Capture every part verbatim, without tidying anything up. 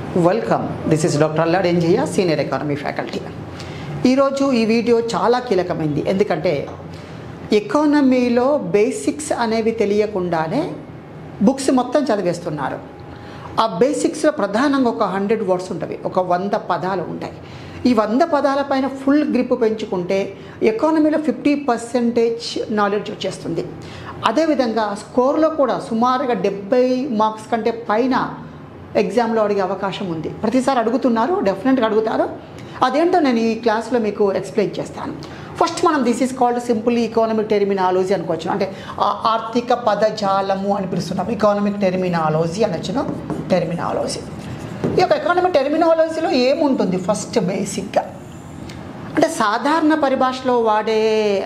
Welcome. This is doctor Alladi Enjaiah, senior economy faculty. ఈరోజు ఈ video చాలా కీలకమైంది. ఎందుకంటే ఎకానమీలో బేసిక్స్ అనేవి తెలియకుండానే బుక్స్ మొత్తం చదివేస్తున్నారు. ఆ బేసిక్స్లో ప్రధానంగా ఒక హండ్రెడ్ వర్డ్స్ ఉంటాయి, ఒక వంద పదాలు ఉంటాయి. ఈ వంద పదాల పైన ఫుల్ గ్రిప్ పెంచుకుంటే ఎకానమీలో ఫిఫ్టీ పర్సెంటేజ్ నాలెడ్జ్ వచ్చేస్తుంది. అదేవిధంగా స్కోర్లో కూడా సుమారుగా డెబ్బై మార్క్స్ కంటే పైన ఎగ్జామ్లో అడిగే అవకాశం ఉంది. ప్రతిసారి అడుగుతున్నారు, డెఫినెట్గా అడుగుతారు. అదేంటో నేను ఈ క్లాస్లో మీకు ఎక్స్ప్లెయిన్ చేస్తాను. ఫస్ట్ మనం this is called simply economic terminology అనుకోవచ్చు. అంటే ఆర్థిక పదజాలము అని పిలుస్తున్నాం. ఎకానమిక్ టెర్మినాలజీ అనొచ్చును, టెర్మినాలజీ. ఈ యొక్క ఎకానమిక్ టెర్మినాలజీలో ఏముంటుంది? ఫస్ట్ బేసిక్గా అంటే సాధారణ పరిభాషలో వాడే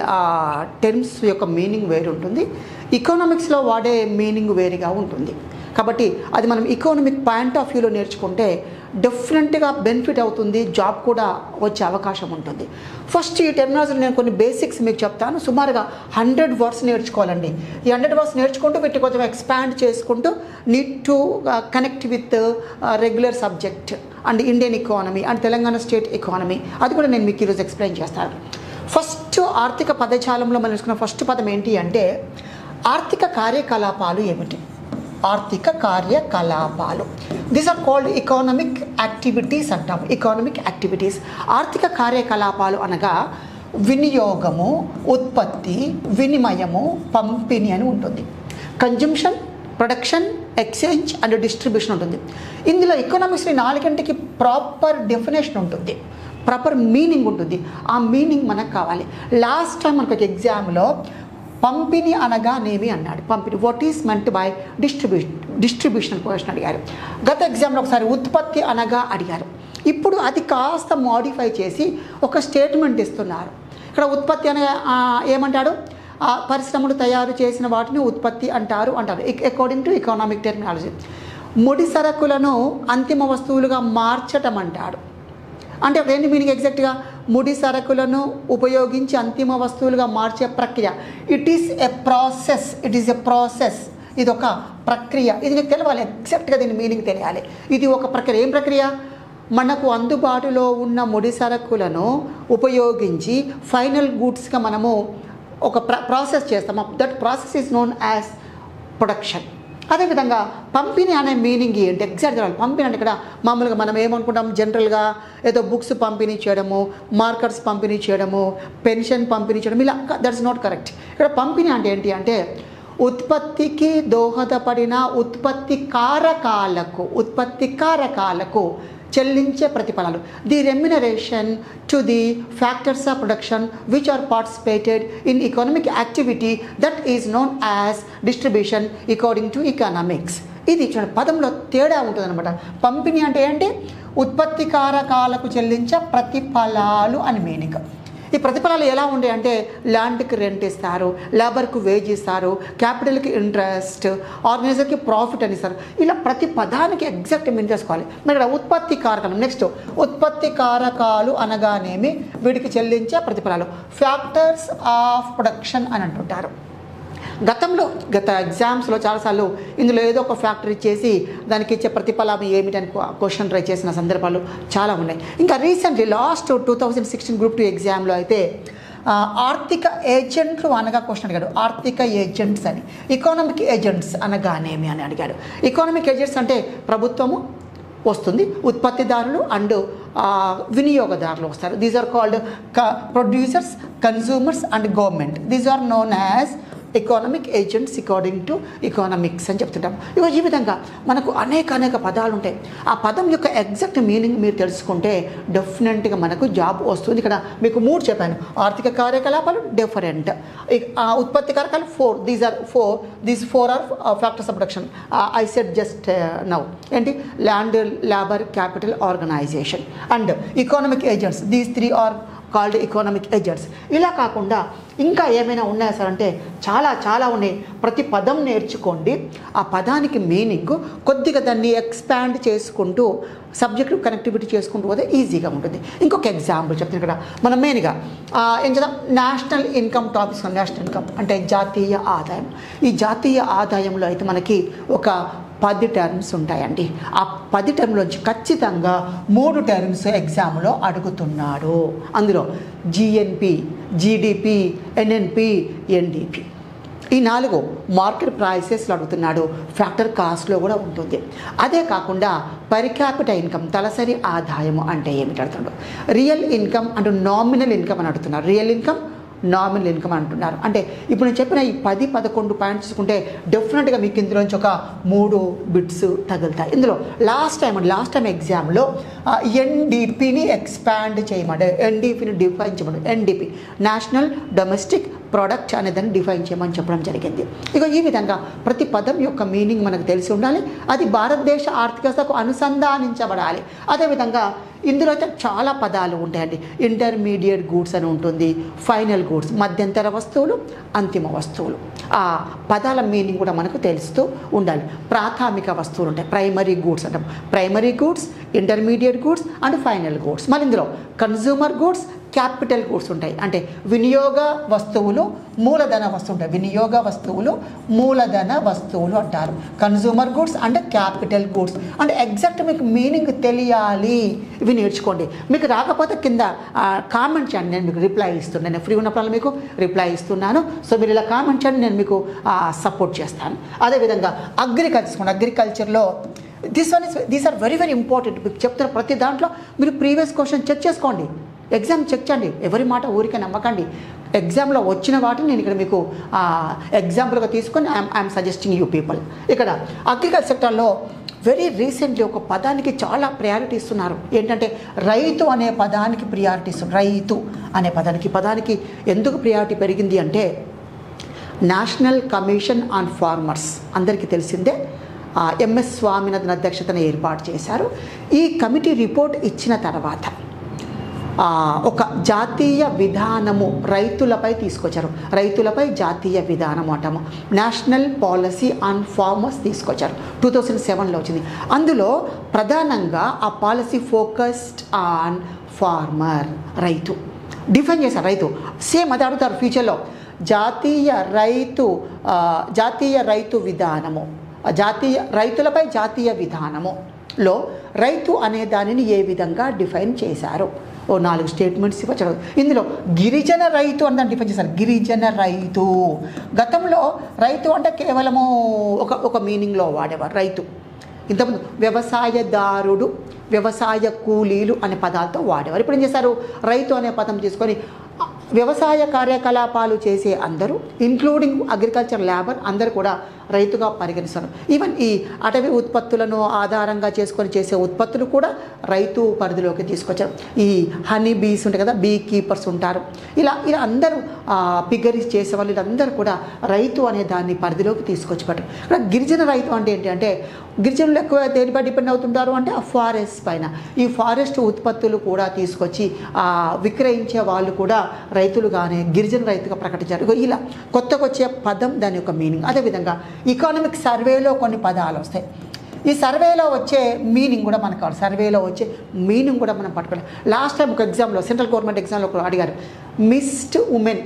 టర్మ్స్ యొక్క మీనింగ్ వేరు ఉంటుంది, ఎకనామిక్స్లో వాడే మీనింగ్ వేరుగా ఉంటుంది. కాబట్టి అది మనం ఎకనామిక్ పాయింట్ ఆఫ్ వ్యూలో నేర్చుకుంటే డెఫినెట్గా బెనిఫిట్ అవుతుంది, జాబ్ కూడా వచ్చే అవకాశం ఉంటుంది. ఫస్ట్ ఈ టెర్మినాలజీలో నేను కొన్ని బేసిక్స్ మీకు చెప్తాను. సుమారుగా హండ్రెడ్ వర్డ్స్ నేర్చుకోవాలండి. ఈ హండ్రెడ్ వర్డ్స్ నేర్చుకుంటూ వీటి కొంచెం ఎక్స్పాండ్ చేసుకుంటూ need to connect with regular subject and Indian economy and Telangana state economy. అది కూడా నేను మీకు ఈరోజు ఎక్స్ప్లెయిన్ చేస్తాను. ఫస్ట్ ఆర్థిక పదజాలంలో మనం నేర్చుకున్న ఫస్ట్ పదం ఏంటి అంటే ఆర్థిక కార్యకలాపాలు ఏమిటి? ఆర్థిక కార్యకలాపాలు, these are called economic activities అంటాం. ఎకానమిక్ యాక్టివిటీస్, ఆర్థిక కార్యకలాపాలు అనగా వినియోగము, ఉత్పత్తి, వినిమయము, పంపిణీ అని ఉంటుంది. Consumption, production, exchange and distribution ఉంటుంది. ఇందులో ఎకనామిక్స్ని నాలుగింటికి ప్రాపర్ డెఫినేషన్ ఉంటుంది, ప్రాపర్ మీనింగ్ ఉంటుంది. ఆ మీనింగ్ మనకు కావాలి. లాస్ట్ టైం మనకు ఒక ఎగ్జామ్లో పంపిణీ అనగానేమి అన్నాడు. పంపిణీ, what is meant by distribution distribution question అడిగారు. గత ఎగ్జామ్లో ఒకసారి ఉత్పత్తి అనగా అడిగారు. ఇప్పుడు అది కాస్త మోడిఫై చేసి ఒక స్టేట్మెంట్ ఇస్తున్నారు. ఇక్కడ ఉత్పత్తి అనగా ఏమంటాడు? పరిశ్రమలు తయారు చేసిన వాటిని ఉత్పత్తి అంటారు అంటారు అకార్డింగ్ టు ఎకనామిక్ టెర్మినాలజీ. ముడి సరుకులను అంతిమ వస్తువులుగా మార్చటం అంటాడు. అంటే రెండు మీనింగ్ ఎగ్జాక్ట్గా ముడి సరుకులను ఉపయోగించి అంతిమ వస్తువులుగా మార్చే ప్రక్రియ. It is a process, it is a process. ఇది ఒక ప్రక్రియ. ఇది నీకు తెలవాలి, ఎగ్జాక్ట్గా దీని మీనింగ్ తెలియాలి. ఇది ఒక ప్రక్రియ. ఏం ప్రక్రియ? మనకు అందుబాటులో ఉన్న ముడి సరుకులను ఉపయోగించి ఫైనల్ గూడ్స్గా మనము ఒక ప్ర ప్రాసెస్ చేస్తాము. That process is known as production. అదేవిధంగా పంపిణీ అనే మీనింగ్ ఏంటి? ఎగ్జాక్ట్ తెలియాలి. పంపిణీ అంటే ఇక్కడ మామూలుగా మనం ఏమనుకుంటాం, జనరల్గా ఏదో బుక్స్ పంపిణీ చేయడము, మార్కర్స్ పంపిణీ చేయడము, పెన్షన్ పంపిణీ చేయడం, ఇలా. That's not correct. ఇక్కడ పంపిణీ అంటే ఏంటి అంటే ఉత్పత్తికి దోహదపడిన ఉత్పత్తి కారకాలకు ఉత్పత్తి కారకాలకు చెల్లించే ప్రతిఫలాలు. The remuneration to the factors of production which are participated in economic activity that is known as distribution according to economics. ఇది పదంలో తేడా ఉంటుంది అనమాట. పంపిణీ అంటే ఏంటి? ఉత్పత్తి కారకాలకు చెల్లించే ప్రతిఫలాలు అని మీనింగ్. ఈ ప్రతిఫలాలు ఎలా ఉండే అంటే ల్యాండ్కి రెంట్ ఇస్తారు, లేబర్కు వేజ్ ఇస్తారు, క్యాపిటల్కి ఇంట్రెస్ట్, ఆర్గనైజర్కి ప్రాఫిట్ అని ఇస్తారు. ఇలా ప్రతి పదానికి ఎగ్జాక్ట్ మీన్ చేసుకోవాలి. మరి ఇక్కడ ఉత్పత్తి కారకాలు. నెక్స్ట్ ఉత్పత్తి కారకాలు అనగానేమి వీటికి చెల్లించే ప్రతిఫలాలు. ఫ్యాక్టర్స్ ఆఫ్ ప్రొడక్షన్ అని అంటుంటారు. గతంలో గత ఎగ్జామ్స్లో చాలాసార్లు ఇందులో ఏదో ఒక ఫ్యాక్టరీ చేసి దానికి ఇచ్చే ప్రతిఫలం ఏమిటని క్వశ్చన్ ట్రై చేసిన సందర్భాలు చాలా ఉన్నాయి. ఇంకా recently last two thousand sixteen group two ఎగ్జామ్లో అయితే ఆర్థిక ఏజెంట్లు అనగా క్వశ్చన్ అడిగాడు. ఆర్థిక ఏజెంట్స్ అని, ఎకానమిక్ ఏజెంట్స్ అనగానేమి అని అడిగాడు. ఎకానమిక్ ఏజెంట్స్ అంటే ప్రభుత్వము వస్తుంది, ఉత్పత్తిదారులు అండ్ వినియోగదారులు వస్తారు. These are called producers, consumers and government. These are known as economic agents according to economics అని చెప్తుంటాం. ఇక ఈ విధంగా మనకు అనేక అనేక పదాలు ఉంటాయి. ఆ పదం యొక్క ఎగ్జాక్ట్ మీనింగ్ మీరు తెలుసుకుంటే డెఫినెట్గా మనకు జాబ్ వస్తుంది. ఇక్కడ మీకు మూడు చెప్పాను. ఆర్థిక కార్యకలాపాలు డిఫరెంట్, ఉత్పత్తి కారకాలు four. These are four these four are factors of production. I said just now ఏంటి? Land, labour, capital, organisation and economic agents. These three are called economic agents. ఇలా కాకుండా ఇంకా ఏమైనా ఉన్నాయా సార్ అంటే చాలా చాలా ఉన్నాయి. ప్రతి పదం నేర్చుకోండి, ఆ పదానికి మీనింగ్ కొద్దిగా దాన్ని ఎక్స్పాండ్ చేసుకుంటూ సబ్జెక్టు కనెక్టివిటీ చేసుకుంటూ పోతే ఈజీగా ఉంటుంది. ఇంకొక ఎగ్జాంపుల్ చెప్తాను. ఇక్కడ మనం మెయిన్గా ఏం చేద్దాం, national income topics. National income అంటే జాతీయ ఆదాయం. ఈ జాతీయ ఆదాయంలో అయితే మనకి ఒక పది టర్మ్స్ ఉంటాయండి. ఆ పది టర్మ్లోంచి ఖచ్చితంగా మూడు టర్మ్స్ ఎగ్జామ్లో అడుగుతున్నాడు. అందులో జిఎన్పి, జీడిపి, ఎన్ఎన్పి, ఎన్డిపి ఈ నాలుగు మార్కెట్ ప్రైసెస్లో అడుగుతున్నాడు. ఫ్యాక్టర్ కాస్ట్లో కూడా ఉంటుంది. అదే కాకుండా పర్ క్యాపిటల్ ఇన్కమ్, తలసరి ఆదాయము అంటే ఏమిటి అడుగుతున్నాడు. రియల్ ఇన్కమ్ అంటే నామినల్ ఇన్కమ్ అని అడుగుతున్నారు. రియల్ ఇన్కమ్, నామినల్ ఇన్కమ్ అంటున్నారు. అంటే ఇప్పుడు నేను చెప్పిన ఈ పది పదకొండు పాయింట్స్ చూసుకుంటే డెఫినెట్గా మీకు ఇందులోంచి ఒక మూడు బిట్స్ తగులుతాయి. ఇందులో లాస్ట్ టైం లాస్ట్ టైం ఎగ్జామ్లో ఎన్డిపిని ఎక్స్పాండ్ చేయమంటే ఎన్డిపిని డిఫైన్ చేయమంటే ఎన్డిపి నేషనల్ డొమెస్టిక్ ప్రోడక్ట్ అనేదాన్ని డిఫైన్ చేయమని చెప్పడం జరిగింది. ఇక ఈ విధంగా ప్రతి పదం యొక్క మీనింగ్ మనకు తెలిసి ఉండాలి. అది భారతదేశ ఆర్థిక వ్యవస్థకు అనుసంధానించబడాలి. అదేవిధంగా ఇందులో అయితే చాలా పదాలు ఉంటాయండి. ఇంటర్మీడియట్ గూడ్స్ అని ఉంటుంది, ఫైనల్ గూడ్స్ మధ్యంతర వస్తువులు, అంతిమ వస్తువులు. ఆ పదాల మీనింగ్ కూడా మనకు తెలుస్తూ ఉండాలి. ప్రాథమిక వస్తువులు ఉంటాయి, ప్రైమరీ గూడ్స్ అంటాం. Primary goods, intermediate goods and final goods. మళ్ళీ ఇందులో కన్జ్యూమర్ గూడ్స్, క్యాపిటల్ గూడ్స్ ఉంటాయి. అంటే వినియోగ వస్తువులు, మూలధన వస్తువులు ఉంటాయి. వినియోగ వస్తువులు, మూలధన వస్తువులు అంటారు. Consumer goods and capital goods. అంటే ఎగ్జాక్ట్ మీకు మీనింగ్ తెలియాలి. ఇవి నేర్చుకోండి. మీకు రాకపోతే కింద కామెంట్ చేయండి, నేను మీకు రిప్లై ఇస్తున్నాను. నేను ఫ్రీ ఉన్నప్పుడు మీకు రిప్లై ఇస్తున్నాను. సో మీరు ఇలా కామెంట్ చేయండి, నేను మీకు సపోర్ట్ చేస్తాను. అదేవిధంగా అగ్రికల్చర్ తీసుకోండి. అగ్రికల్చర్లో this one is these are very very important. మీకు చెప్తున్న ప్రతి దాంట్లో మీరు ప్రీవియస్ క్వశ్చన్ చెక్ చేసుకోండి. ఎగ్జామ్ చెక్ చేయండి. ఎవరి మాట ఊరికే నమ్మకండి. ఎగ్జామ్లో వచ్చిన వాటిని నేను ఇక్కడ మీకు ఎగ్జాంపుల్గా తీసుకొని I'm I'm suggesting you people. ఇక్కడ అగ్రికల్చర్ సెక్టర్లో వెరీ రీసెంట్లీ ఒక పదానికి చాలా ప్రయారిటీ ఇస్తున్నారు. ఏంటంటే రైతు అనే పదానికి ప్రియారిటీ ఇస్తున్నారు. రైతు అనే పదానికి పదానికి ఎందుకు ప్రియారిటీ పెరిగింది అంటే నేషనల్ కమిషన్ ఆన్ ఫార్మర్స్ అందరికీ తెలిసిందే. ఎంఎస్ స్వామినాథన్ అధ్యక్షతన ఏర్పాటు చేశారు. ఈ కమిటీ రిపోర్ట్ ఇచ్చిన తర్వాత ఒక జాతీయ విధానము రైతులపై తీసుకొచ్చారు. రైతులపై జాతీయ విధానం అంటాము. నేషనల్ పాలసీ ఆన్ ఫార్మర్స్ తీసుకొచ్చారు. టూ థౌజండ్ సెవెన్లో వచ్చింది. అందులో ప్రధానంగా ఆ పాలసీ ఫోకస్డ్ ఆన్ ఫార్మర్, రైతు డిఫైన్ చేశారు. రైతు సేమ్ అది అడుగుతారు ఫ్యూచర్లో. జాతీయ రైతు జాతీయ రైతు విధానము, జాతీయ రైతులపై జాతీయ విధానములో రైతు అనే దానిని ఏ విధంగా డిఫైన్ చేశారు. ఓ నాలుగు స్టేట్మెంట్స్ ఇవ్వచ్చు. ఇందులో గిరిజన రైతు అని దాన్ని డిఫైన్ చేశారు. గిరిజన రైతు గతంలో రైతు అంటే కేవలము ఒక ఒక మీనింగ్లో వాడేవారు. రైతు ఇంతకుముందు వ్యవసాయదారుడు, వ్యవసాయ కూలీలు అనే పదాలతో వాడేవారు. ఇప్పుడు ఏం చేశారు, రైతు అనే పదం తీసుకొని వ్యవసాయ కార్యకలాపాలు చేసే అందరూ ఇంక్లూడింగ్ అగ్రికల్చర్ లేబర్ అందరూ కూడా రైతుగా పరిగణిస్తారు. ఈవెన్ ఈ అటవీ ఉత్పత్తులను ఆధారంగా చేసుకొని చేసే ఉత్పత్తులు కూడా రైతు పరిధిలోకి తీసుకొచ్చారు. ఈ హనీ బీస్ ఉంటాయి కదా, బీ కీపర్స్ ఉంటారు. ఇలా ఇలా అందరూ పిగరీస్ చేసే వాళ్ళు వీళ్ళందరూ కూడా రైతు అనే దాన్ని పరిధిలోకి తీసుకొచ్చి పెట్టారు. ఇక్కడ గిరిజన రైతు అంటే ఏంటి అంటే గిరిజనులు ఎక్కువ దేనిపై డిపెండ్ అవుతుంటారు అంటే ఆ ఫారెస్ట్ పైన. ఈ ఫారెస్ట్ ఉత్పత్తులు కూడా తీసుకొచ్చి విక్రయించే వాళ్ళు కూడా రైతులుగానే గిరిజన రైతుగా ప్రకటించారు. ఇలా కొత్తగా వచ్చే పదం దాని యొక్క మీనింగ్. అదేవిధంగా ఎకనామిక్ సర్వేలో కొన్ని పదాలు వస్తాయి. ఈ సర్వేలో వచ్చే మీనింగ్ కూడా మనకు కావాలి. సర్వేలో వచ్చే మీనింగ్ కూడా మనం పట్టుకోవాలి. లాస్ట్ టైం ఒక ఎగ్జామ్లో సెంట్రల్ గవర్నమెంట్ ఎగ్జామ్లో కూడా అడిగారు. మిస్డ్ ఉమెన్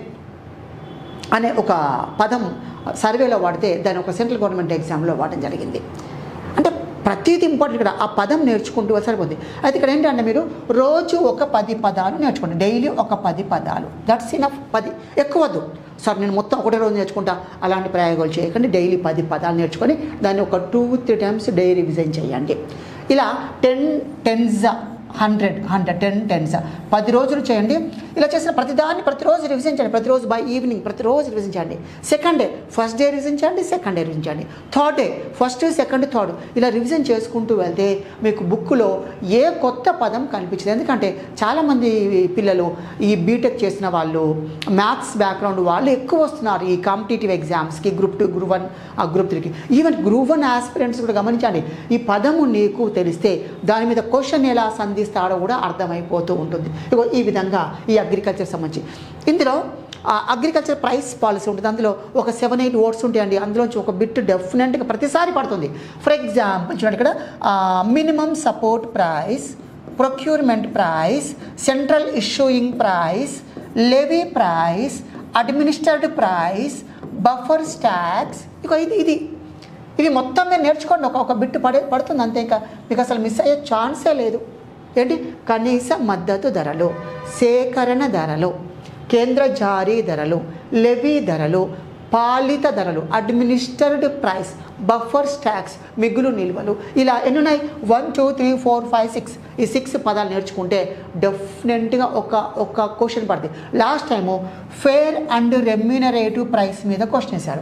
అనే ఒక పదం సర్వేలో వాడితే దాని ఒక సెంట్రల్ గవర్నమెంట్ ఎగ్జామ్లో వాడడం జరిగింది. అంటే ప్రతిదీ ఇంపార్టెంట్. ఇక్కడ ఆ పదం నేర్చుకుంటూ సరిపోతుంది. అయితే ఇక్కడ ఏంటంటే మీరు రోజు ఒక పది పదాలు నేర్చుకోండి. డైలీ ఒక పది పదాలు, దట్స్ ఇనఫ్. పది ఎక్కువద్దు సార్ నేను మొత్తం ఒకటే రోజు నేర్చుకుంటా అలాంటి ప్రయోగాలు చేయకండి. డైలీ పది పదాలు నేర్చుకొని దాన్ని ఒక టూ త్రీ టైమ్స్ డై రివిజన్ చేయండి. ఇలా ten tens hundred hundred ten tens పది రోజులు చేయండి. ఇలా చేసిన ప్రతిదాన్ని ప్రతిరోజు రివిజన్ చేయండి. ప్రతిరోజు బై ఈవినింగ్ ప్రతిరోజు రివిజన్ చేయండి. Second day first day revision చేయండి, సెకండ్ డే రివిజన్ చేయండి, third day first second third ఇలా రివిజన్ చేసుకుంటూ వెళ్తే మీకు బుక్లో ఏ కొత్త పదం కనిపించదు. ఎందుకంటే చాలామంది పిల్లలు ఈ బీటెక్ చేసిన వాళ్ళు, మ్యాథ్స్ బ్యాక్గ్రౌండ్ వాళ్ళు ఎక్కువ వస్తున్నారు ఈ కాంపిటేటివ్ ఎగ్జామ్స్కి, group two group one group త్రీకి. ఈవెన్ గ్రూప్ వన్ ఆస్పిరెంట్స్ కూడా గమనించండి. ఈ పదము నీకు తెలిస్తే దాని మీద క్వశ్చన్ ఎలా సంధిస్తాడో కూడా అర్థమైపోతూ ఉంటుంది. ఇగో ఈ విధంగా ఈ అగ్రికల్చర్ సంబంధించి ఇందులో అగ్రికల్చర్ ప్రైస్ పాలసీ ఉంటుంది. అందులో ఒక సెవెన్ ఎయిట్ వర్డ్స్ ఉంటాయండి. అందులోంచి ఒక బిట్ డెఫినెట్గా ప్రతిసారి పడుతుంది. ఫర్ ఎగ్జాంపుల్ చూడండి ఇక్కడ minimum support price, procurement price, central issuing price, levy price, administrative price, buffer stocks. ఇక ఇది ఇది ఇవి మొత్తం మీరు నేర్చుకోండి, ఒక ఒక బిట్టు పడే పడుతుంది అంతే, ఇంకా మీకు అసలు మిస్ అయ్యే ఛాన్సే లేదు. ఏంటి? కనీస మద్దతు ధరలు, సేకరణ ధరలు, కేంద్ర జారీ ధరలు, లెవీ ధరలు, పాలిత ధరలు, అడ్మినిస్టర్డ్ ప్రైస్, బఫర్ స్టాక్స్, మిగులు నిల్వలు, ఇలా ఎన్ని ఉన్నాయి? One two three four five six ఈ సిక్స్ పదాలు నేర్చుకుంటే డెఫినెట్గా ఒక ఒక క్వశ్చన్ పడుతుంది. Last time fair and remunerative price మీద క్వశ్చన్ వేశారు.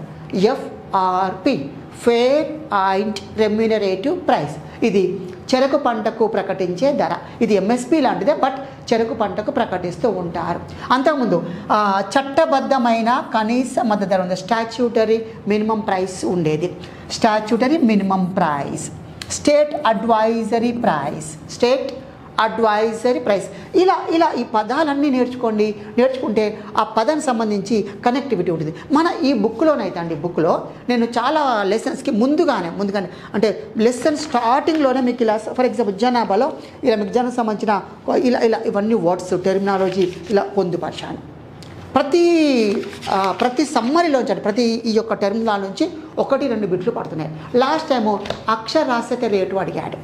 FRP, fair and remunerative price, ఇది చెరకు పంటకు ప్రకటించే ధర. ఇది ఎంఎస్పి లాంటిదే, బట్ చెరకు పంటకు ప్రకటిస్తూ ఉంటారు. అంతకుముందు చట్టబద్ధమైన కనీస మద్దతు ధర ఉంది, స్టాచ్యూటరీ మినిమం ప్రైస్ ఉండేది. Statutory minimum price, state advisory price, state advisory price, ఇలా ఇలా ఈ పదాలన్నీ నేర్చుకోండి. నేర్చుకుంటే ఆ పదానికి సంబంధించి కనెక్టివిటీ ఉంటుంది. మన ఈ బుక్లోనైతే అండి, బుక్లో నేను చాలా లెసన్స్కి ముందుగానే ముందుగానే అంటే లెసన్ స్టార్టింగ్లోనే మీకు ఇలా ఫర్ ఎగ్జాంపుల్ జనాభాలో ఇలా మీకు జనాభా సంబంధించిన ఇలా ఇలా ఇవన్నీ వర్డ్స్ టెర్మినాలజీ ఇలా పొందుపరిచాను. ప్రతి ప్రతి సమ్మరిలోంచి అంటే ప్రతి ఈ యొక్క టెర్మినాల నుంచి ఒకటి రెండు బిట్లు పడుతున్నాయి. లాస్ట్ టైము అక్షరాస్యత రేటు అడిగాడు,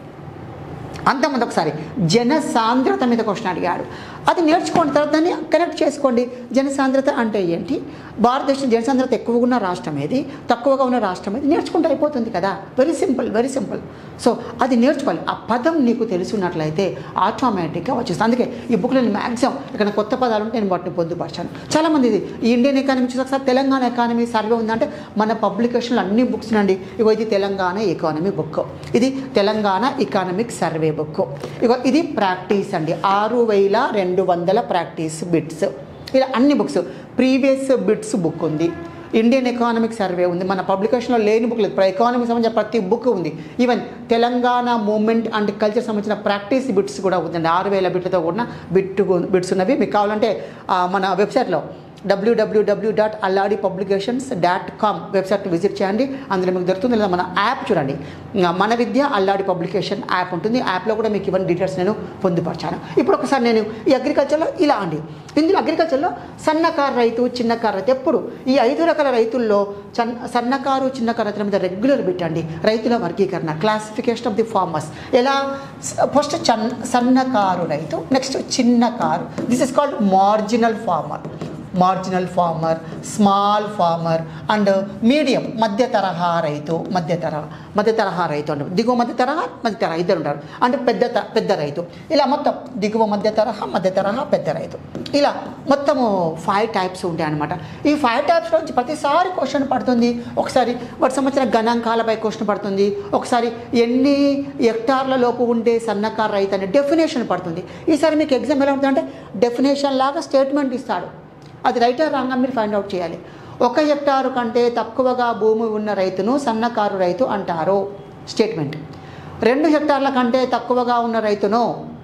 అంతమంది ఒకసారి జన సాంద్రత మీద క్వశ్చన్ అడిగాడు. అది నేర్చుకోండి, తర్వాత దాన్ని కనెక్ట్ చేసుకోండి. జనసాంద్రత అంటే ఏంటి, భారతదేశం జనసాంద్రత ఎక్కువగా ఉన్న రాష్ట్రం ఏది, తక్కువగా ఉన్న రాష్ట్రం ఏది, నేర్చుకుంటే అయిపోతుంది కదా. Very simple, very simple. So అది నేర్చుకోవాలి. ఆ పదం నీకు తెలుసున్నట్లయితే ఆటోమేటిక్గా వచ్చేస్తుంది. అందుకే ఈ బుక్లో నేను మ్యాక్సిమం ఇక్కడ కొత్త పదాలు ఉంటే నేను వాటిని పొందుపరిచాను. చాలామంది ఇది ఈ ఇండియన్ ఎకానమీ చూసి ఒకసారి తెలంగాణ ఎకానమీ సర్వే ఉందంటే మన పబ్లికేషన్లో అన్ని బుక్స్ నండి. ఇగో ఇది తెలంగాణ ఎకానమీ బుక్, ఇది తెలంగాణ ఎకానమిక్ సర్వే బుక్, ఇగో ఇది ప్రాక్టీస్ అండి, ఆరు వేల రెండు వందల ప్రాక్టీస్ బిట్స్, ఇలా అన్ని బుక్స్. ప్రీవియస్ బిట్స్ బుక్ ఉంది, ఇండియన్ ఎకానమిక్ సర్వే ఉంది, మన పబ్లికేషన్లో లేని బుక్ లేదు. ఎకానమీకి సంబంధించిన ప్రతి బుక్ ఉంది. Even Telangana movement and culture సంబంధించిన ప్రాక్టీస్ బిట్స్ కూడా ఉందండి. ఆరు వేల బిట్లతో కూడిన బిట్ బిట్స్ ఉన్నవి. మీకు కావాలంటే మన వెబ్సైట్లో WWW dot Alladi publications dot com website visit చేయండి, అందులో మీకు దొరుకుతుంది. లేదా మన యాప్ చూడండి, మన విద్య అల్లాడి పబ్లికేషన్ యాప్ ఉంటుంది. యాప్లో కూడా మీకు ఇవన్నీ డీటెయిల్స్ నేను పొందుపరిచాను. ఇప్పుడు ఒకసారి నేను ఈ అగ్రికల్చర్లో ఇలా అండి, ఇందులో అగ్రికల్చర్లో సన్నకారు రైతు, చిన్నకారు రైతు, ఎప్పుడు ఈ ఐదు రకాల రైతుల్లో చన్ సన్నకారు చిన్నకారు రైతుల మీద రెగ్యులర్ పెట్టండి. రైతుల వర్గీకరణ, క్లాసిఫికేషన్ ఆఫ్ ది ఫార్మర్స్, ఎలా ఫస్ట్ చన్ సన్నకారు రైతు, నెక్స్ట్ చిన్నకారు, this is called marginal farmer, marginal farmer, small farmer and medium మధ్య తరహా రైతు, మధ్య తరహా మధ్య తరహా రైతు అంటే దిగువ మధ్య తరహా మధ్య తరహా ఇద్దరు ఉంటారు. అంటే పెద్ద పెద్ద రైతు, ఇలా మొత్తం దిగువ మధ్య తరహా మధ్య తరహా పెద్ద రైతు, ఇలా మొత్తము ఫైవ్ టైప్స్ ఉంటాయి అనమాట. ఈ ఫైవ్ టైప్స్ నుంచి ప్రతిసారి క్వశ్చన్ పడుతుంది. ఒకసారి వాటి సంబంధించిన గణాంకాలపై క్వశ్చన్ పడుతుంది, ఒకసారి ఎన్ని హెక్టార్ల లోపు ఉంటే సన్నకారు రైతు అనే డెఫినేషన్ పడుతుంది. ఈసారి మీకు ఎగ్జామ్ ఎలా ఉంటుందంటే డెఫినేషన్ లాగా స్టేట్మెంట్ ఇస్తాడు, అది రైట్ ఆర్ రాంగ్ అని మీరు ఫైండ్ అవుట్ చేయాలి. ఒక హెక్టారు కంటే తక్కువగా భూమి ఉన్న రైతును సన్నకారు రైతు అంటారు స్టేట్మెంట్. రెండు హెక్టార్ల కంటే తక్కువగా ఉన్న రైతును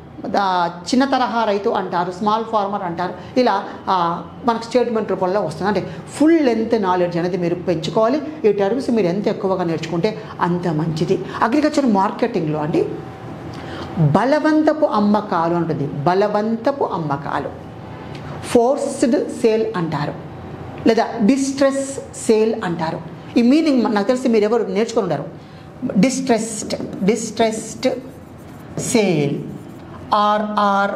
చిన్న తరహా రైతు అంటారు, స్మాల్ ఫార్మర్ అంటారు. ఇలా మనకు స్టేట్మెంట్ రూపంలో వస్తుంది. అంటే ఫుల్ లెంత్ నాలెడ్జ్ అనేది మీరు పెంచుకోవాలి. ఈ టర్మ్స్ మీరు ఎంత ఎక్కువగా నేర్చుకుంటే అంత మంచిది. అగ్రికల్చర్ మార్కెటింగ్లో అండి బలవంతపు అమ్మకాలు ఉంటుంది, బలవంతపు అమ్మకాలు, ఫోర్స్డ్ సేల్ అంటారు, లేదా డిస్ట్రెస్ సేల్ అంటారు. ఈ మీనింగ్ నాకు తెలిసి మీరు ఎవరు నేర్చుకొని ఉండరు. Distressed distressed sale or or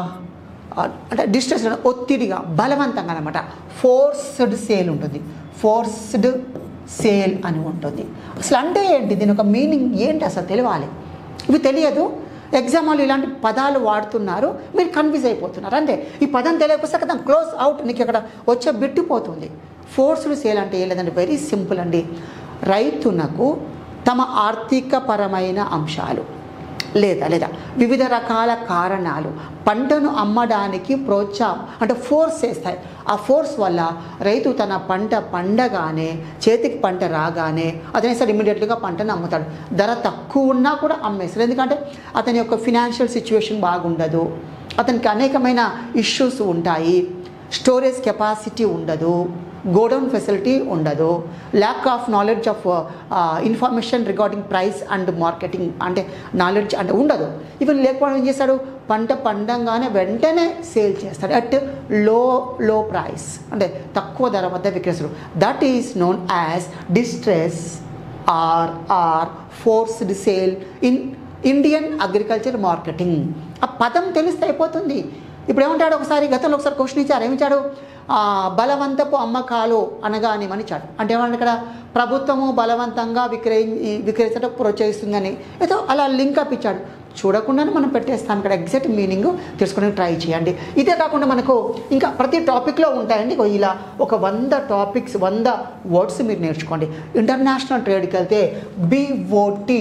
అంటే డిస్ట్రెస్ ఒత్తిడిగా బలవంతంగా అనమాట. ఫోర్స్డ్ సేల్ ఉంటుంది, ఫోర్స్డ్ సేల్ అని ఉంటుంది. అసలు అంటే ఏంటి, దీని ఒక మీనింగ్ ఏంటి అసలు తెలియాలి. ఇవి తెలియదు, ఎగ్జామ్ వాళ్ళు ఇలాంటి పదాలు వాడుతున్నారు, మీరు కన్ఫ్యూజ్ అయిపోతున్నారు అంతే. ఈ పదం తెలియకపోతే కదా క్లోజ్ అవుట్, నీకు ఇక్కడ వచ్చే బిట్టుపోతుంది. ఫోర్స్డ్ సేల్ అంటే ఏం లేదండి, వెరీ సింపుల్ అండి. రైతునకు తమ ఆర్థికపరమైన అంశాలు లేదా లేదా వివిధ రకాల కారణాలు పంటను అమ్మడానికి ప్రోత్సాహం అంటే ఫోర్స్ చేస్తాయి. ఆ ఫోర్స్ వల్ల రైతు తన పంట పండగానే, చేతికి పంట రాగానే అతనే సార్ ఇమ్మీడియట్గా పంటను అమ్ముతాడు. ధర తక్కువ ఉన్నా కూడా అమ్మేస్తాడు, ఎందుకంటే అతని యొక్క ఫినాన్షియల్ సిచ్యువేషన్ బాగుండదు, అతనికి అనేకమైన ఇష్యూస్ ఉంటాయి, స్టోరేజ్ కెపాసిటీ ఉండదు, గోడౌన్ ఫెసిలిటీ ఉండదు, lack of knowledge of information regarding price and marketing అంటే నాలెడ్జ్ అంటే ఉండదు. ఈవెన్ లేకపోవడం ఏం చేస్తాడు, పంట పండంగానే వెంటనే సేల్ చేస్తాడు అట్ లో లో ప్రైస్ అంటే తక్కువ ధర వద్ద విక్రయిస్తాడు. That is known as distress or or forced sale in Indian agriculture marketing. ఆ పదం తెలిస్తే అయిపోతుంది. ఇప్పుడు ఏమంటాడు, ఒకసారి గతంలో ఒకసారి క్వశ్చన్ ఇచ్చారు, ఏమిచ్చాడు, బలవంతపు అమ్మకాలు అనగానేమని ఇచ్చాడు. అంటే ఏమన్నా ఇక్కడ ప్రభుత్వము బలవంతంగా విక్రయి విక్రయించడం ప్రోత్సహిస్తుందని ఏదో అలా లింకప్ ఇచ్చాడు. చూడకుండానే మనం పెట్టేస్తాం. ఇక్కడ ఎగ్జాక్ట్ మీనింగ్ తెలుసుకుని ట్రై చేయండి. ఇదే కాకుండా మనకు ఇంకా ప్రతి టాపిక్లో ఉంటాయండి. ఇలా ఒక వంద టాపిక్స్ వంద వర్డ్స్ మీరు నేర్చుకోండి. ఇంటర్నేషనల్ ట్రేడ్కి వెళ్తే బిఓటి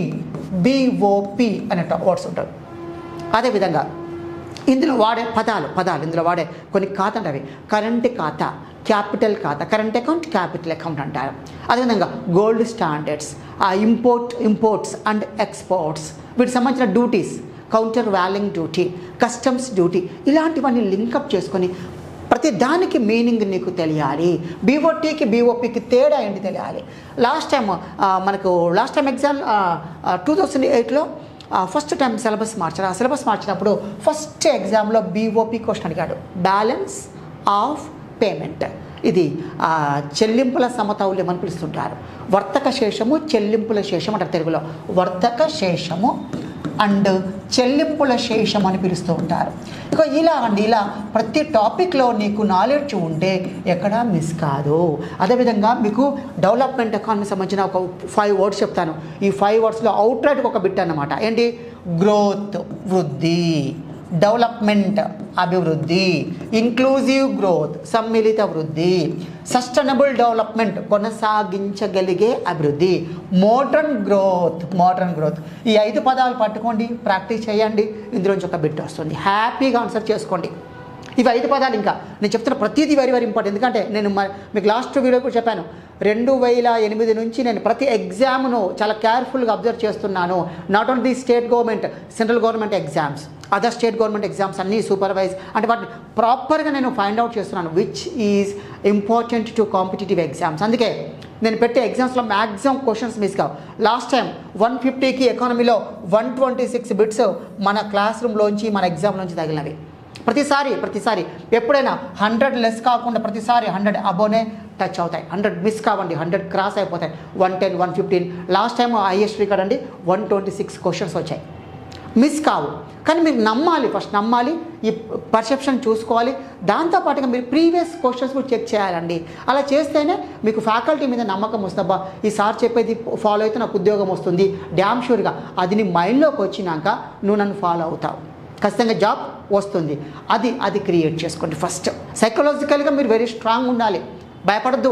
బిఓపి అనే వర్డ్స్ ఉంటాయి. అదేవిధంగా ఇందులో వాడే పదాలు పదాలు ఇందులో వాడే కొన్ని ఖాతా అంటారు. కరెంట్ ఖాతా, క్యాపిటల్ ఖాతా, కరెంట్ అకౌంట్, క్యాపిటల్ అకౌంట్ అంటారు. అదేవిధంగా gold standards, import imports and exports, వీటికి సంబంధించిన duties, counter valuing duty, customs duty, ఇలాంటివన్నీ లింకప్ చేసుకొని ప్రతి దానికి మీనింగ్ నీకు తెలియాలి. బీఓటీకి బీఓపీకి తేడా ఏంటి తెలియాలి. లాస్ట్ టైం మనకు last time exam two thousand ఎయిట్లో ఫస్ట్ టైం సిలబస్ మార్చారు. ఆ సిలబస్ మార్చినప్పుడు ఫస్ట్ ఎగ్జామ్లో బీఓపీ క్వశ్చన్ అడిగాడు, బ్యాలెన్స్ ఆఫ్ పేమెంట్. ఇది చెల్లింపుల సమతౌల్యం అని పిలుస్తుంటారు. వర్తక శేషము, చెల్లింపుల శేషం అంటారు తెలుగులో. వర్తక శేషము అండ్ చెల్లింపుల శేషం అని పిలుస్తూ ఉంటారు. ఇక ఇలా అండి, ఇలా ప్రతి టాపిక్లో నీకు నాలెడ్జ్ ఉంటే ఎక్కడా మిస్ కాదు. అదేవిధంగా మీకు డెవలప్మెంట్ ఎకానమీ సంబంధించిన ఒక ఫైవ్ వర్డ్స్ చెప్తాను. ఈ ఫైవ్ వర్డ్స్లో అవుట్ రైట్ ఒక బిట్ అన్నమాట. ఏంటి? గ్రోత్ వృద్ధి, డెవలప్మెంట్ అభివృద్ధి, ఇంక్లూజివ్ గ్రోత్ సమ్మిళిత వృద్ధి, సస్టైనబుల్ డెవలప్మెంట్ కొనసాగించగలిగే అభివృద్ధి, మోడర్న్ గ్రోత్ మోడర్న్ గ్రోత్. ఈ ఐదు పదాలు పట్టుకోండి, ప్రాక్టీస్ చేయండి. ఇందులోంచి ఒక బిట్ వస్తుంది. హ్యాపీగా ఆన్సర్ చేసుకోండి. ఇవి ఐదు పదాలు. ఇంకా నేను చెప్తున్న ప్రతిదీ వెరీ వెరీ ఇంపార్టెంట్. ఎందుకంటే నేను మీకు లాస్ట్ వీడియో కూడా చెప్పాను, రెండు వేల ఎనిమిది నుంచి నేను ప్రతి ఎగ్జామ్ను చాలా కేర్ఫుల్గా అబ్జర్వ్ చేస్తున్నాను. Not only the state government, central government exams, other state government exams అన్నీ సూపర్వైజ్ అంటే వాటిని ప్రాపర్గా నేను ఫైండ్ అవుట్ చేస్తున్నాను which is important to competitive exams. అందుకే నేను పెట్టే ఎగ్జామ్స్లో మ్యాక్సిమం క్వశ్చన్స్ మిస్ కావు. లాస్ట్ టైం వన్ ఫిఫ్టీకి ఎకానమీలో వన్ ట్వంటీ సిక్స్ బిట్స్ మన క్లాస్ రూమ్లోంచి మన ఎగ్జామ్లోంచి తగిలినవి. ప్రతిసారి ప్రతిసారి ఎప్పుడైనా హండ్రెడ్ లెస్ కాకుండా ప్రతిసారి హండ్రెడ్ అబోనే టచ్ అవుతాయి. హండ్రెడ్ మిస్ కావండి, హండ్రెడ్ క్రాస్ అయిపోతాయి. One ten one fifteen last time highest record అండి వన్ ట్వంటీ సిక్స్ క్వశ్చన్స్ వచ్చాయి. మిస్ కావు. కానీ మీరు నమ్మాలి, ఫస్ట్ నమ్మాలి, ఈ పర్సెప్షన్ చూసుకోవాలి. దాంతోపాటుగా మీరు ప్రీవియస్ క్వశ్చన్స్ కూడా చెక్ చేయాలండి. అలా చేస్తేనే మీకు ఫ్యాకల్టీ మీద నమ్మకం వస్తుందబ్బా, ఈ సార్ చెప్పేది ఫాలో అయితే నాకు ఉద్యోగం వస్తుంది డ్యామ్ షూర్గా. అది నీ మైండ్లోకి వచ్చినాక నువ్వు నన్ను ఫాలో అవుతావు, ఖచ్చితంగా జాబ్ వస్తుంది. అది అది క్రియేట్ చేసుకోండి. ఫస్ట్ సైకలాజికల్గా మీరు వెరీ స్ట్రాంగ్ ఉండాలి. భయపడద్దు,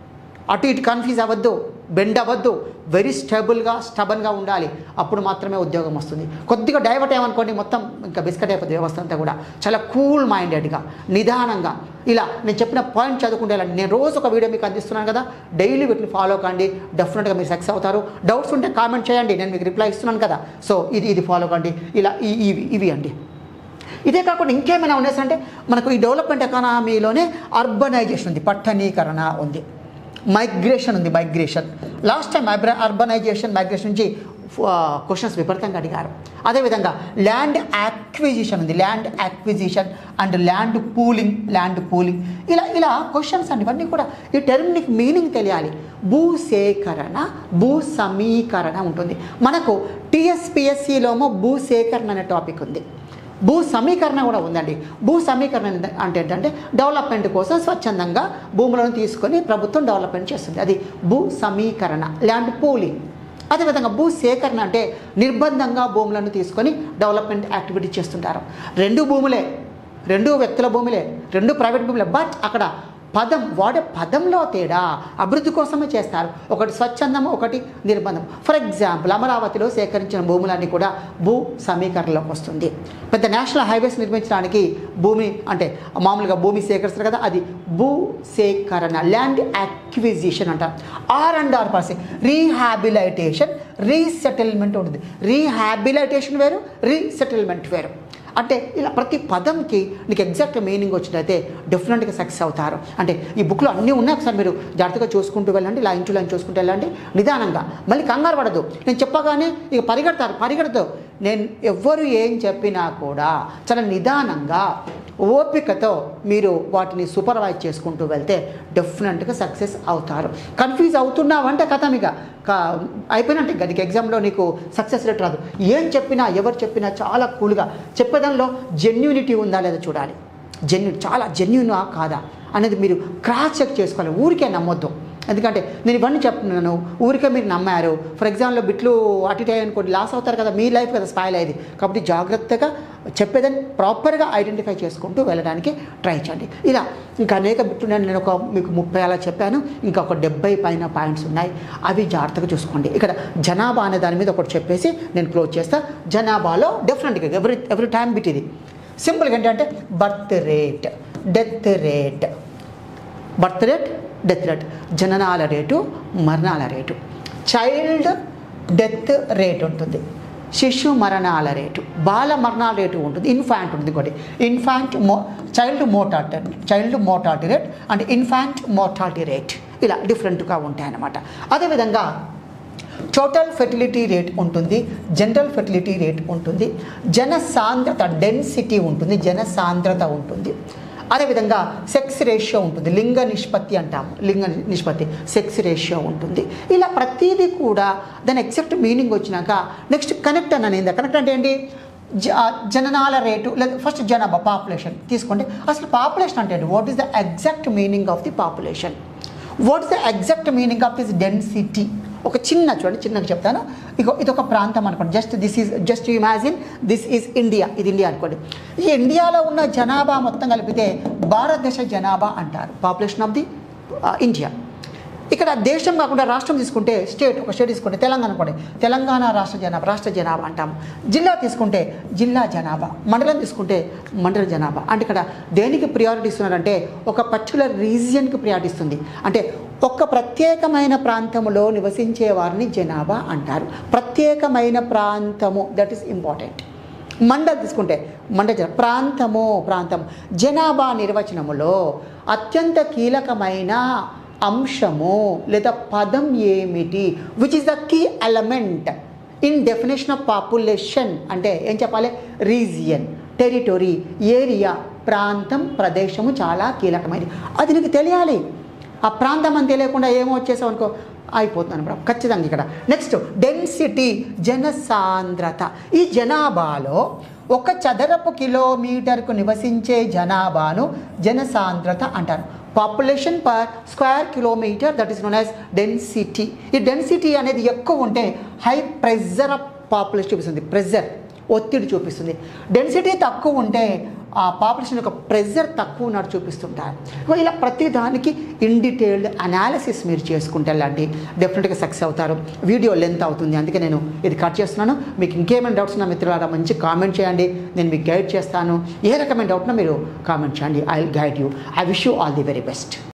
అటు ఇటు కన్ఫ్యూజ్ అవ్వద్దు, బెండ్ అవ్వద్దు. వెరీ స్టేబుల్గా స్టబన్గా ఉండాలి. అప్పుడు మాత్రమే ఉద్యోగం వస్తుంది. కొద్దిగా డైవర్ట్ అయ్యామనుకోండి మొత్తం ఇంకా బిస్కెట్ అయిపోతుంది వ్యవస్థ అంతా కూడా. చాలా కూల్ మైండెడ్గా నిదానంగా ఇలా నేను చెప్పిన పాయింట్ చదువుకుంటే వెళ్ళండి. నేను రోజు ఒక వీడియో మీకు అందిస్తున్నాను కదా, డైలీ వీటిని ఫాలో కండి, డెఫినెట్గా మీరు సక్సెస్ అవుతారు. డౌట్స్ ఉంటే కామెంట్ చేయండి, నేను మీకు రిప్లై ఇస్తున్నాను కదా. సో ఇది ఇది ఫాలో కండి. ఇలా ఇవి ఇవి అండి. ఇదే కాకుండా ఇంకేమైనా ఉండేసంటే మనకు ఈ డెవలప్మెంట్ ఎకానమీలోనే అర్బనైజేషన్ ఉంది, పట్టణీకరణ ఉంది, మైగ్రేషన్ ఉంది. Migration last time urbanisation migration నుంచి క్వశ్చన్స్ విపరీతంగా అడిగారు. అదేవిధంగా ల్యాండ్ యాక్విజిషన్ ఉంది, land acquisition and land pooling land pooling ఇలా ఇలా క్వశ్చన్స్ అండి. ఇవన్నీ కూడా ఈ టర్మ్కి మీనింగ్ తెలియాలి. భూసేకరణ, భూ సమీకరణ ఉంటుంది. మనకు టీఎస్పిఎస్సిలోమో భూసేకరణ అనే టాపిక్ ఉంది, భూ సమీకరణ కూడా ఉందండి. భూ సమీకరణ అంటే ఏంటంటే డెవలప్మెంట్ కోసం స్వచ్ఛందంగా భూములను తీసుకొని ప్రభుత్వం డెవలప్మెంట్ చేస్తుంది, అది భూ సమీకరణ. Land pooling. అదేవిధంగా భూ సేకరణ అంటే నిర్బంధంగా భూములను తీసుకొని డెవలప్మెంట్ యాక్టివిటీ చేస్తుంటారు. రెండు భూములే, రెండు వ్యక్తుల భూములే, రెండు ప్రైవేట్ భూములే, బట్ అక్కడ పదం వాడే పదంలో తేడా. అభివృద్ధి కోసమే చేస్తారు. ఒకటి స్వచ్ఛందము, ఒకటి నిర్బంధం. ఫర్ ఎగ్జాంపుల్ అమరావతిలో సేకరించిన భూములన్నీ కూడా భూ సమీకరణలోకి వస్తుంది. పెద్ద నేషనల్ హైవేస్ నిర్మించడానికి భూమి అంటే మామూలుగా భూమి సేకరిస్తారు కదా, అది భూ సేకరణ, ల్యాండ్ యాక్విజిషన్ అంటారు. R and R policy, rehabilitation, resettlement ఉంటుంది. రీహాబిలైటేషన్ వేరు, రీసెటిల్మెంట్ వేరు. అంటే ఇలా ప్రతి పదంకి నీకు ఎగ్జాక్ట్ మీనింగ్ వచ్చినట్లయితే డెఫినెట్గా సక్సెస్ అవుతారు. అంటే ఈ బుక్లో అన్నీ ఉన్నాయి, ఒకసారి మీరు జాగ్రత్తగా చూసుకుంటూ వెళ్ళండి, లైన్ టు లైన్ చూసుకుంటూ వెళ్ళండి నిదానంగా. మళ్ళీ కంగారు పడదు. నేను చెప్పగానే ఇక పరిగెడతారు, పరిగెడతావు. నేను ఎవ్వరు ఏం చెప్పినా కూడా చాలా నిదానంగా ఓపికతో మీరు వాటిని సూపర్వైజ్ చేసుకుంటూ వెళ్తే డెఫినెట్గా సక్సెస్ అవుతారు. కన్ఫ్యూజ్ అవుతున్నావంటే కథం ఇక కా అయిపోయినట్టు ఇక నీకు ఎగ్జామ్లో నీకు సక్సెస్ రేట్ రాదు. ఏం చెప్పినా ఎవరు చెప్పినా చాలా కూల్గా చెప్పేదానిలో జెన్యూనిటీ ఉందా లేదా చూడాలి. జెన్యూన్ చాలా జెన్యూనా కాదా అనేది మీరు క్రాస్ చెక్ చేసుకోవాలి. ఊరికే నమ్మొద్దు. ఎందుకంటే నేను ఇవన్నీ చెప్తున్నాను, ఊరికే మీరు నమ్మారు, ఫర్ ఎగ్జాంపుల్లో బిట్లు అటు ఇటు అనుకోండి లాస్ అవుతారు కదా, మీ లైఫ్ కదా స్పాయిల్ అయ్యేది. కాబట్టి జాగ్రత్తగా చెప్పేదాన్ని ప్రాపర్గా ఐడెంటిఫై చేసుకుంటూ వెళ్ళడానికి ట్రై చేయండి. ఇలా ఇంకా అనేక బిట్లు నేను ఒక మీకు ముప్పై అలా చెప్పాను, ఇంకా ఒక డెబ్బై పైన పాయింట్స్ ఉన్నాయి, అవి జాగ్రత్తగా చూసుకోండి. ఇక్కడ జనాభా అనే దాని మీద ఒకటి చెప్పేసి నేను క్లోజ్ చేస్తా. జనాభాలో డెఫినెట్గా ఎవ్రీ ఎవ్రీ టైం బిట్ ఇది సింపుల్గా ఏంటంటే birth rate, death rate, birth rate, death rate, జననాల రేటు, మరణాల రేటు, చైల్డ్ డెత్ రేట్ ఉంటుంది, శిశు మరణాల రేటు, బాల మరణాల రేటు ఉంటుంది, ఇన్ఫాంట్ ఉంటుంది. ఇంకోటి ఇన్ఫాంట్ మో child mortality child mortality rate and infant mortality rate ఇలా డిఫరెంట్గా ఉంటాయన్నమాట. అదేవిధంగా టోటల్ ఫెర్టిలిటీ రేట్ ఉంటుంది, జనరల్ ఫెర్టిలిటీ రేట్ ఉంటుంది, జన సాంద్రత డెన్సిటీ ఉంటుంది, జన సాంద్రత ఉంటుంది. అదేవిధంగా సెక్స్ రేషియో ఉంటుంది, లింగ నిష్పత్తి అంటాము, లింగ నిష్పత్తి సెక్స్ రేషియో ఉంటుంది. ఇలా ప్రతిదీ కూడా దాని ఎగ్జాక్ట్ మీనింగ్ వచ్చినాక నెక్స్ట్ కనెక్ట్ అని అనేది. కనెక్ట్ అంటే ఏంటి? జ జననాల రేటు లేదా ఫస్ట్ జనాభా పాపులేషన్ తీసుకోండి. అసలు పాపులేషన్ అంటే ఏంటి? What is the exact meaning of the population? What is the exact meaning of this density? ఒక చిన్న చూడండి, చిన్నగా చెప్తాను. ఇగో ఇది ఒక ప్రాంతం అనుకోండి, just this is just imagine this is India, ఇది ఇండియా అనుకోండి. ఈ ఇండియాలో ఉన్న జనాభా మొత్తం కలిపితే భారతదేశ జనాభా అంటారు, పాపులేషన్ ఆఫ్ ది ఇండియా. ఇక్కడ దేశం కాకుండా రాష్ట్రం తీసుకుంటే స్టేట్, ఒక స్టేట్ తీసుకుంటే తెలంగాణ అనుకోండి, తెలంగాణ రాష్ట్ర జనాభా, రాష్ట్ర జనాభా అంటాము. జిల్లా తీసుకుంటే జిల్లా జనాభా, మండలం తీసుకుంటే మండల జనాభా. అంటే ఇక్కడ దేనికి ప్రియారిటీ ఇస్తున్నారంటే ఒక పర్టికులర్ రీజియన్కి ప్రియారిటీ ఇస్తుంది. అంటే ఒక ప్రత్యేకమైన ప్రాంతంలో నివసించే వారిని జనాభా అంటారు. ప్రత్యేకమైన ప్రాంతము, దట్ ఈస్ ఇంపార్టెంట్. మండలం తీసుకుంటే మండల జన ప్రాంతము, ప్రాంతం జనాభా నిర్వచనములో అత్యంత కీలకమైన అంశము లేదా పదం ఏమిటి? Which is the key element in definition of population అంటే ఏం చెప్పాలి? రీజియన్, టెరిటరీ, ఏరియా, ప్రాంతం, ప్రదేశము చాలా కీలకమైనది. అది నీకు తెలియాలి. ఆ ప్రాంతం అని తెలియకుండా ఏమో వచ్చేసావు అనుకో అయిపోతున్నాను మేడం ఖచ్చితంగా. ఇక్కడ నెక్స్ట్ డెన్సిటీ, జనసాంద్రత. ఈ జనాభాలో ఒక చదరపు కిలోమీటర్కు నివసించే జనాభాను జనసాంద్రత అంటారు. Population per square kilometre, that is known as density. ఈ డెన్సిటీ అనేది ఎక్కువ ఉంటే హై ప్రెజర్ ఆఫ్ పాపులేషన్ చూపిస్తుంది, ప్రెజర్ ఒత్తిడి చూపిస్తుంది. డెన్సిటీ తక్కువ ఉంటే ఆ పాపులేషన్ యొక్క ప్రెజర్ తక్కువ ఉన్నట్టు చూపిస్తుంటారు. ఇలా ప్రతి దానికి ఇన్ డీటెయిల్డ్ అనాలిసిస్ మీరు చేసుకుంటే వెళ్ళండి, డెఫినెట్గా సక్సెస్ అవుతారు. వీడియో లెంత్ అవుతుంది, అందుకే నేను ఇది కట్ చేస్తున్నాను. మీకు ఇంకేమైనా డౌట్స్ ఉన్నా మిత్రులారా మంచి కామెంట్ చేయండి, నేను మీకు గైడ్ చేస్తాను. ఏ రకమైన డౌట్ ఉన్నా మీరు కామెంట్ చేయండి, I will guide you. I wish you all the very best.